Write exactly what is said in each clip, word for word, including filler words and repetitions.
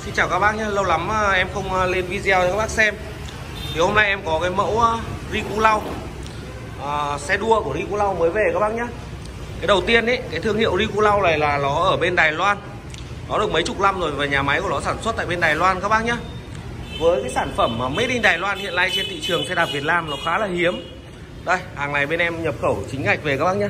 Xin chào các bác nhé, lâu lắm em không lên video cho các bác xem. Thì hôm nay em có cái mẫu Ricu lau à, xe đua của Ricu lau mới về các bác nhé. Cái đầu tiên ấy, cái thương hiệu Ricu lau này là nó ở bên Đài Loan. Nó được mấy chục năm rồi và nhà máy của nó sản xuất tại bên Đài Loan các bác nhé. Với cái sản phẩm mà made in Đài Loan hiện nay trên thị trường xe đạp Việt Nam nó khá là hiếm. Đây, hàng này bên em nhập khẩu chính ngạch về các bác nhé.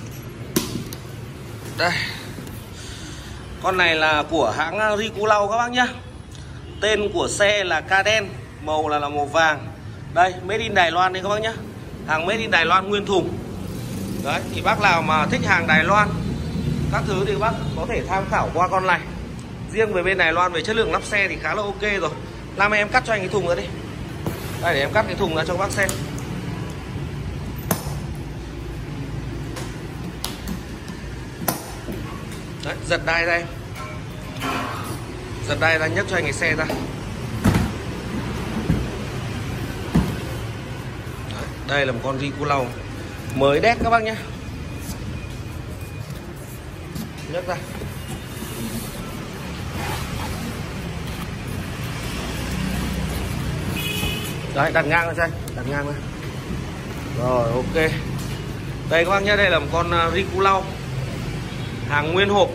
Đây, con này là của hãng Ricu lau các bác nhé. Tên của xe là Caden, màu là, là màu vàng. Đây, made in Đài Loan đây các bác nhé. Hàng made in Đài Loan nguyên thùng. Đấy, thì bác nào mà thích hàng Đài Loan các thứ thì bác có thể tham khảo qua con này. Riêng về bên Đài Loan về chất lượng lắp xe thì khá là ok rồi. Làm em cắt cho anh cái thùng ra đi. Đây, để em cắt cái thùng ra cho các bác xem. Đấy, giật đai ra em. Giật đai ra, nhấc cho anh cái xe ra. Đấy, đây là một con Ricu lau mới đét các bác nhé. Nhấc ra. Đấy, đặt ngang ra xem, đặt ngang ra. Rồi, ok. Đây các bác nhé, đây là một con Ricu lau hàng nguyên hộp.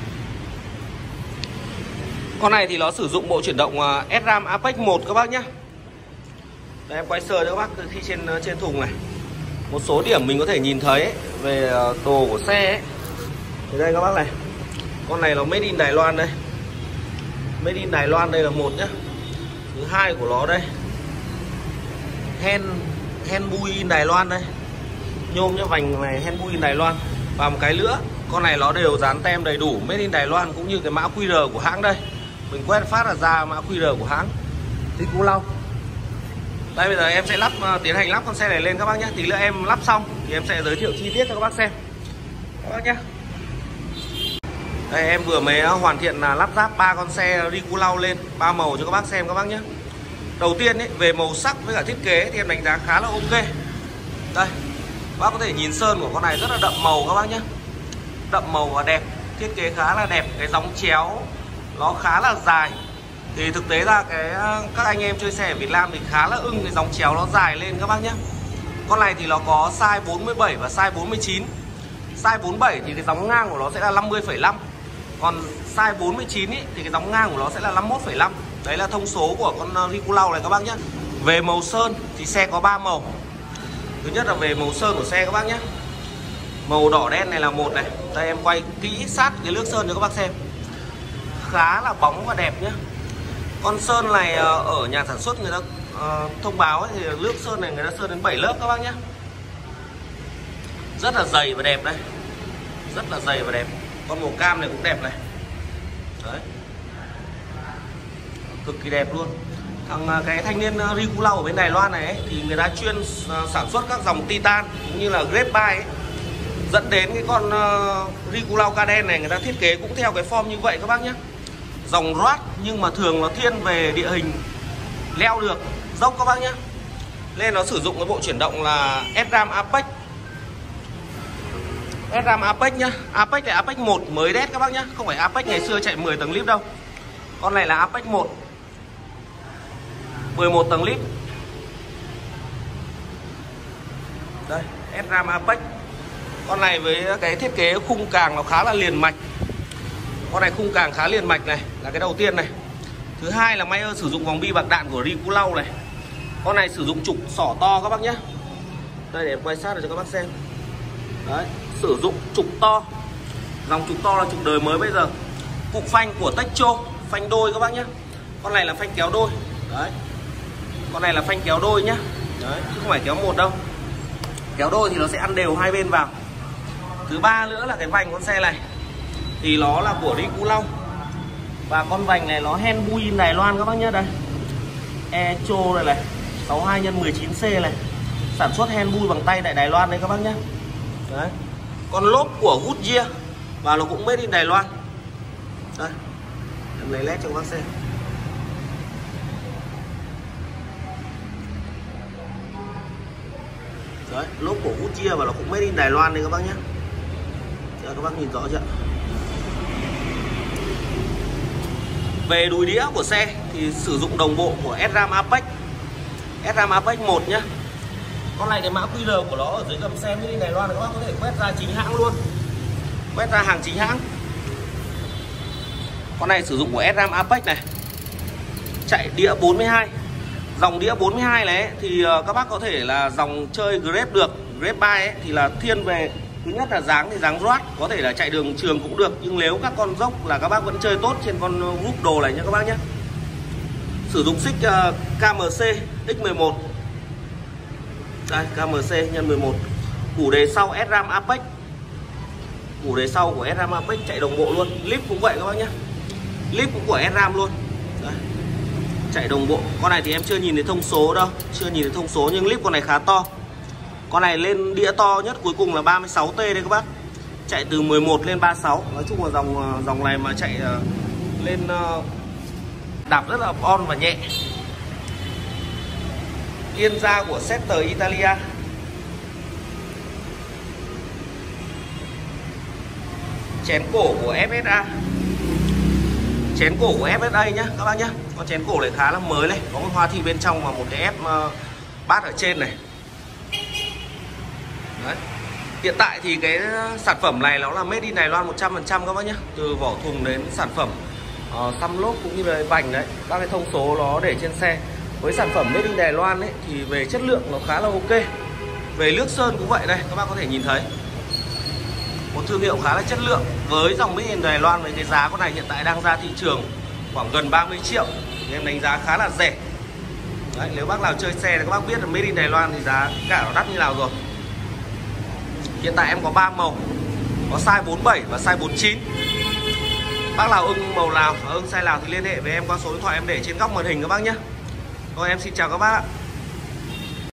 Con này thì nó sử dụng bộ chuyển động ét ram Apex một các bác nhé. Đây, em quay sơ cho các bác khi trên trên thùng này. Một số điểm mình có thể nhìn thấy ấy, về đồ của xe ấy. Thì đây các bác này. Con này là made in Đài Loan đây. Made in Đài Loan đây là một nhé. Thứ hai của nó đây. Hand hand bui in Đài Loan đây. Nhôm nhá, vành này hand bui in Đài Loan. Và một cái nữa, con này nó đều dán tem đầy đủ made in Đài Loan cũng như cái mã quy rờ của hãng đây. Mình quét phát là ra mã quy rờ của hãng Ricu lau. Đây, bây giờ em sẽ lắp tiến hành lắp con xe này lên các bác nhé. Tí nữa em lắp xong thì em sẽ giới thiệu chi tiết cho các bác xem các bác nhé. Đây, em vừa mới hoàn thiện là lắp ráp ba con xe Ricu lau lên ba màu cho các bác xem các bác nhé. Đầu tiên ấy, về màu sắc với cả thiết kế thì em đánh giá khá là ok. Đây, bác có thể nhìn sơn của con này rất là đậm màu các bác nhé. Đậm màu và đẹp, thiết kế khá là đẹp. Cái gióng chéo nó khá là dài. Thì thực tế ra cái các anh em chơi xe ở Việt Nam thì khá là ưng cái gióng chéo nó dài lên các bác nhé. Con này thì nó có size bốn mươi bảy và size bốn mươi chín. Size bốn mươi bảy thì cái gióng ngang của nó sẽ là năm mươi phẩy năm. Còn size bốn mươi chín ý, thì cái gióng ngang của nó sẽ là năm mươi mốt phẩy năm. Đấy là thông số của con Ricu lau này các bác nhé. Về màu sơn thì xe có ba màu. Thứ nhất là về màu sơn của xe các bác nhé. Màu đỏ đen này là một này. Đây, em quay kỹ sát cái nước sơn cho các bác xem. Khá là bóng và đẹp nhé. Con sơn này ở nhà sản xuất người ta uh, thông báo ấy, thì nước sơn này người ta sơn đến bảy lớp các bác nhé. Rất là dày và đẹp đây. Rất là dày và đẹp. Con màu cam này cũng đẹp này. Đấy, cực kỳ đẹp luôn. Thằng cái thanh niên Ricu lau ở bên Đài Loan này ấy, thì người ta chuyên sản xuất các dòng Titan cũng như là Graphite ấy. Dẫn đến cái con uh, Ricu lau Caden này người ta thiết kế cũng theo cái form như vậy các bác nhé. Dòng road nhưng mà thường nó thiên về địa hình leo được, dốc các bác nhé. Nên nó sử dụng cái bộ chuyển động là ét ram Apex. ét ram Apex nhá. Apex là Apex một mới đét các bác nhé. Không phải Apex ngày xưa chạy mười tầng lip đâu. Con này là Apex một mười một tầng lip. Đây, ét ram Apex. Con này với cái thiết kế khung càng nó khá là liền mạch. Con này khung càng khá liền mạch này là cái đầu tiên này. Thứ hai là Mayer sử dụng vòng bi bạc đạn của Ricu lau này. Con này sử dụng trục xỏ to các bác nhé. Đây, để em quay sát để cho các bác xem. Đấy, sử dụng trục to. Dòng trục to là trục đời mới bây giờ. Cụm phanh của Techo, phanh đôi các bác nhé. Con này là phanh kéo đôi. Đấy, con này là phanh kéo đôi nhá. Đấy, chứ không phải kéo một đâu. Kéo đôi thì nó sẽ ăn đều hai bên vào. Thứ ba nữa là cái vành con xe này thì nó là của Ricu lau. Và con vành này nó hand bui in Đài Loan các bác nhé. Đây, Echo này này, sáu mươi hai nhân mười chín C này. Sản xuất hand bui bằng tay tại Đài Loan đây các bác nhé. Đấy, con lốp của Goodyear và nó cũng made in Đài Loan. Đây, em lấy led cho các bác xem. Đấy, lốp của Goodyear và nó cũng made in Đài Loan đây các bác nhé. Các bác nhìn rõ chưa? Về đùi đĩa của xe thì sử dụng đồng bộ của ét ram Apex, ét ram Apex một nhá. Con này cái mã quy rờ của nó ở dưới gầm xe Made in Đài Loan, các bác có thể quét ra chính hãng luôn, quét ra hàng chính hãng. Con này sử dụng của ét ram Apex này, chạy đĩa bốn mươi hai. Dòng đĩa bốn mươi hai này ấy, thì các bác có thể là dòng chơi grab được. Grab bike ấy, thì là thiên về thứ nhất là dáng thì dáng road, có thể là chạy đường trường cũng được, nhưng nếu các con dốc là các bác vẫn chơi tốt trên con group đồ này nhé các bác nhé. Sử dụng xích uh, ca em xê nhân mười một. Đây, ca em xê nhân mười một. Củ đề sau ét ram Apex. Củ đề sau của ét ram Apex chạy đồng bộ luôn. Clip cũng vậy các bác nhé. Clip cũng của ét ram luôn. Đây. Chạy đồng bộ. Con này thì em chưa nhìn thấy thông số đâu, chưa nhìn thấy thông số, nhưng clip con này khá to. Con này lên đĩa to nhất cuối cùng là ba mươi sáu tê đây các bác. Chạy từ mười một lên ba mươi sáu. Nói chung là dòng dòng này mà chạy uh, lên uh, đạp rất là on và nhẹ. Yên da của Setter Italia. Chén cổ của ép ét a. Chén cổ của ép ét a nhá các bác nhá. Con chén cổ này khá là mới này, có con hoa thị bên trong và một cái ép uh, bát ở trên này. Đấy. Hiện tại thì cái sản phẩm này nó là Made in Đài Loan một trăm phần trăm các bác nhé. Từ vỏ thùng đến sản phẩm uh, tăm lốp cũng như là vành đấy, các cái thông số nó để trên xe. Với sản phẩm Made in Đài Loan ấy thì về chất lượng nó khá là ok. Về nước sơn cũng vậy đây, các bác có thể nhìn thấy. Một thương hiệu khá là chất lượng. Với dòng Made in Đài Loan với cái giá con này hiện tại đang ra thị trường khoảng gần ba mươi triệu thì em đánh giá khá là rẻ. Đấy, nếu bác nào chơi xe thì các bác biết là Made in Đài Loan thì giá cả nó đắt như nào rồi. Hiện tại em có ba màu, có size bốn mươi bảy và size bốn mươi chín. Bác nào ưng màu nào, ưng size nào thì liên hệ với em qua số điện thoại em để trên góc màn hình các bác nhé. Thôi em xin chào các bác ạ.